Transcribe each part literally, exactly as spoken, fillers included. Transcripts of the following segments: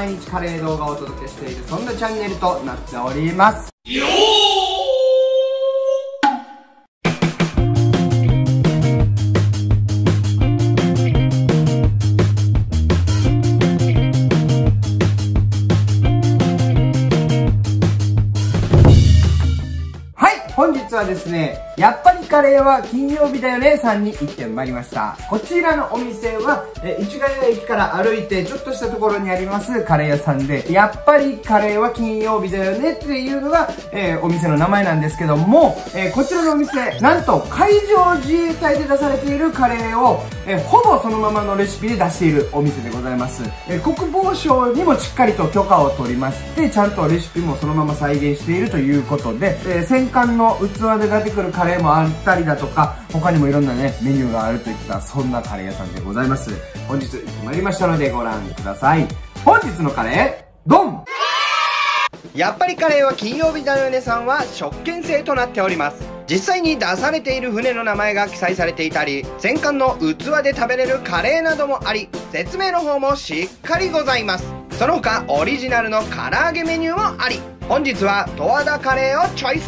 毎日カレー動画をお届けしている、そんなチャンネルとなっております。よー本日はですね、やっぱりカレーは金曜日だよねさんに行ってまいりました。こちらのお店は、え市ヶ谷駅から歩いてちょっとしたところにありますカレー屋さんで、やっぱりカレーは金曜日だよねっていうのが、えー、お店の名前なんですけども、えー、こちらのお店、なんと海上自衛隊で出されているカレーを、えー、ほぼそのままのレシピで出しているお店でございます。えー、国防省にもしっかりと許可を取りまして、ちゃんとレシピもそのまま再現しているということで、えー、戦艦の器で出てくるカレーもあったりだとか、他にもいろんなねメニューがあるといった、そんなカレー屋さんでございます。本日行ってまいりましたのでご覧ください。本日のカレー、ドン！やっぱりカレーは金曜日だよねさんは食券制となっております。実際に出されている船の名前が記載されていたり、戦艦の器で食べれるカレーなどもあり、説明の方もしっかりございます。その他オリジナルの唐揚げメニューもあり、本日は十和田カレーをチョイス。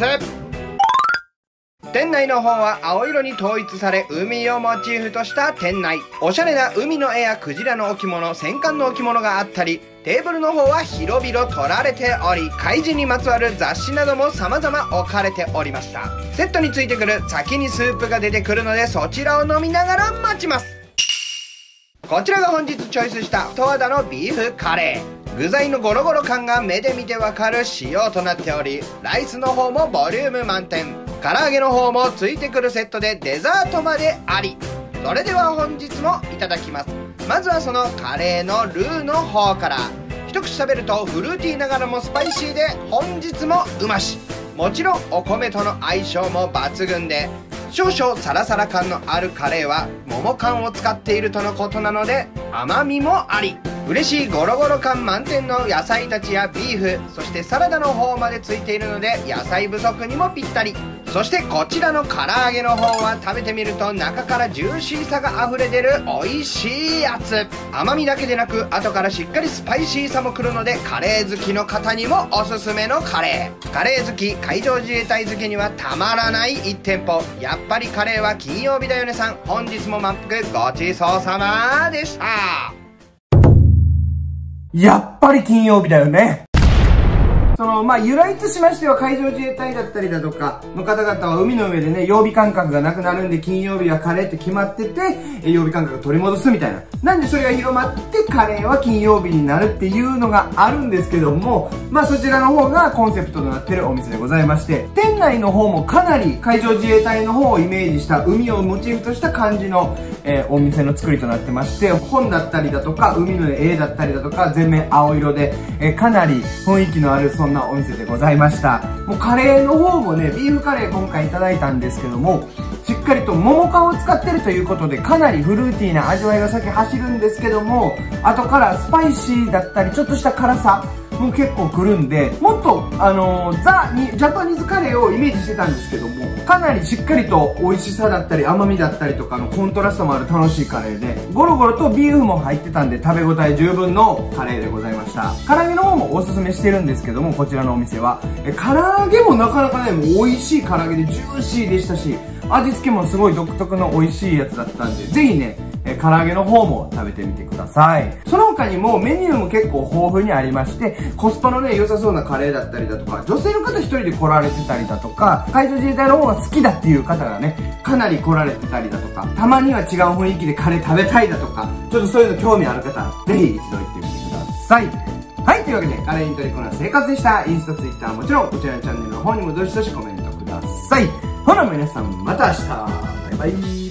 店内の方は青色に統一され、海をモチーフとした店内。おしゃれな海の絵やクジラの置物、戦艦の置物があったり、テーブルの方は広々取られており、海事にまつわる雑誌なども様々置かれておりました。セットについてくる先にスープが出てくるので、そちらを飲みながら待ちます。こちらが本日チョイスした十和田のビーフカレー。具材のゴロゴロ感が目で見てわかる仕様となっており、ライスの方もボリューム満点、唐揚げの方もついてくるセットでデザートまであり。それでは本日もいただきます。まずはそのカレーのルーの方から。一口食べるとフルーティーながらもスパイシーで、本日もうまし。もちろんお米との相性も抜群で、少々サラサラ感のあるカレーは桃缶を使っているとのことなので、甘みもあり、嬉しいゴロゴロ感満点の野菜たちやビーフ、そしてサラダの方までついているので野菜不足にもぴったり。そしてこちらの唐揚げの方は食べてみると中からジューシーさが溢れ出る美味しいやつ。甘みだけでなく後からしっかりスパイシーさもくるので、カレー好きの方にもおすすめのカレー。カレー好き、海上自衛隊好きにはたまらないいち店舗、やっぱりカレーは金曜日だよねさん、本日も満腹ごちそうさまでした。やっぱり金曜日だよね。その、まあ、由来としましては海上自衛隊だったりだとかの方々は海の上でね、曜日感覚がなくなるんで、金曜日はカレーって決まってて、曜日感覚を取り戻すみたいな。なんでそれが広まってカレーは金曜日になるっていうのがあるんですけども、まあそちらの方がコンセプトとなってるお店でございまして、店内の方もかなり海上自衛隊の方をイメージした海をモチーフとした感じの、えー、お店の作りとなってまして、本だったりだとか、海の絵だったりだとか、全面青色で、えー、かなり雰囲気のあるそんなお店でございました。もうカレーの方もね、ビーフカレー今回いただいたんですけども、しっかりと桃缶を使ってるということで、かなりフルーティーな味わいが先走るんですけども、後からスパイシーだったりちょっとした辛さも結構くるんで、もっとあのー、ザにジャパニーズカレーをイメージしてたんですけども、かなりしっかりと美味しさだったり甘みだったりとかのコントラストもある楽しいカレーで、ゴロゴロとビーフも入ってたんで食べ応え十分のカレーでございました。唐揚げの方もおすすめしてるんですけども、こちらのお店はえ唐揚げもなかなかね、もう美味しい唐揚げでジューシーでしたし、味付けもすごい独特の美味しいやつだったんで、ぜひね、え唐揚げの方も食べてみてください。その他にもメニューも結構豊富にありまして、コスパのね良さそうなカレーだったりだとか、女性の方一人で来られてたりだとか、海上自衛隊の方が好きだっていう方がねかなり来られてたりだとか、たまには違う雰囲気でカレー食べたいだとか、ちょっとそういうの興味ある方、ぜひ一度行ってみてください。はい、というわけでカレーに取り込む生活でした。インスタ、ツイッターはもちろん、こちらのチャンネルの方にもどしどしコメントください。ほな皆さん、また明日。バイバイ。